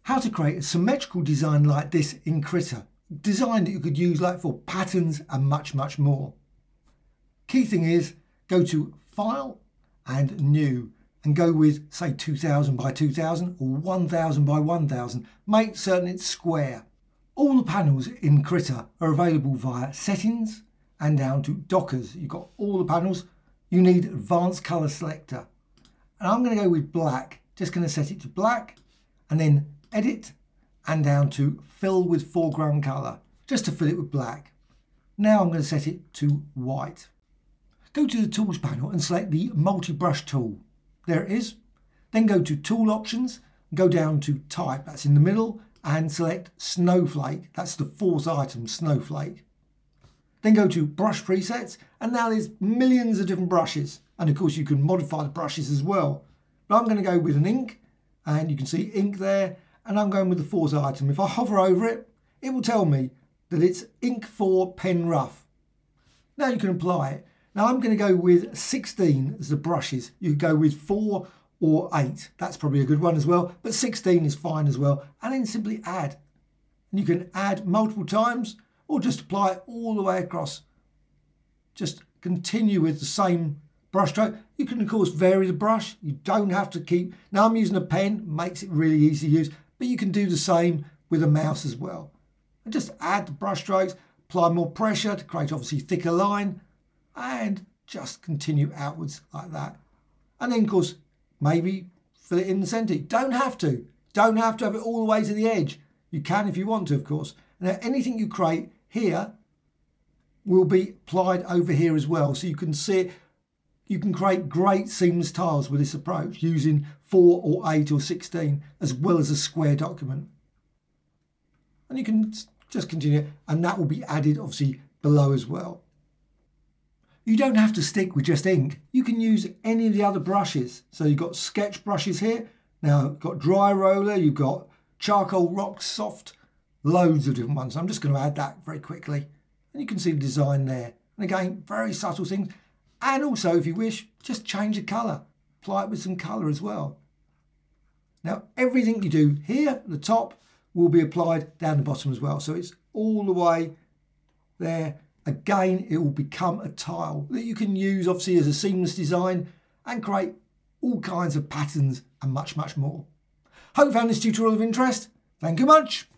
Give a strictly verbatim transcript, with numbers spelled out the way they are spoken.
how to create a symmetrical design like this in Krita. Design that you could use like for patterns and much, much more. Key thing is go to File and New and go with say two thousand by two thousand or one thousand by one thousand. Make certain it's square. All the panels in Krita are available via Settings and down to Dockers. You've got all the panels. You need Advanced Color Selector. And I'm going to go with black. Just going to set it to black and then Edit and down to Fill with Foreground Color, just to fill it with black. Now I'm going to set it to white. Go to the Tools panel and select the multi-brush tool. There it is. Then go to Tool Options, go down to Type, that's in the middle, and select Snowflake. That's the fourth item, Snowflake. Then go to Brush Presets, and now there's millions of different brushes. And of course you can modify the brushes as well. But I'm going to go with an ink, and you can see ink there, and I'm going with the fourth item. If I hover over it, it will tell me that it's Ink four Pen Rough. Now you can apply it. Now I'm going to go with sixteen as the brushes. You could go with four or eight. That's probably a good one as well, but sixteen is fine as well. And then simply add. And you can add multiple times or just apply it all the way across. Just continue with the same brush stroke. You can of course vary the brush. You don't have to keep, now I'm using a pen, makes it really easy to use, but you can do the same with a mouse as well. And just add the brush strokes, apply more pressure to create obviously thicker line, and just continue outwards like that. And then of course, maybe fill it in the centre. You don't have to. Don't have to have it all the way to the edge. You can if you want to, of course. Now anything you create here will be applied over here as well. So you can see it. You can create great seamless tiles with this approach using four or eight or sixteen as well as a square document. And you can just continue, and that will be added obviously below as well. You don't have to stick with just ink. You can use any of the other brushes. So you've got sketch brushes here. Now you've got dry roller, you've got charcoal rock soft, loads of different ones. I'm just going to add that very quickly. And you can see the design there. And again, very subtle things. And also, if you wish, just change the colour. Apply it with some colour as well. Now, everything you do here at the top will be applied down the bottom as well. So it's all the way there. Again, it will become a tile that you can use, obviously, as a seamless design and create all kinds of patterns and much, much more. Hope you found this tutorial of interest. Thank you much.